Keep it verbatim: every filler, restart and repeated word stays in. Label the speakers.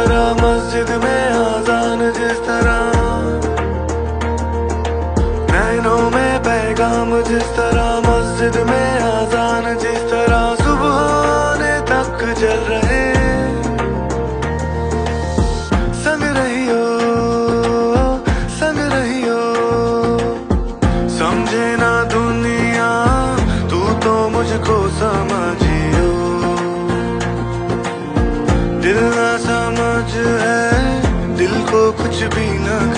Speaker 1: तरह मस्जिद में आजान जिस तरह, नैनों में पैगाम जिस तरह, मस्जिद में आजान जिस तरह, सुबह होने तक चल रहे। संग रहियो संग रहियो, समझे ना दुनिया तू तो मुझको समझियो। दिल ना समझ है, दिल को कुछ भी ना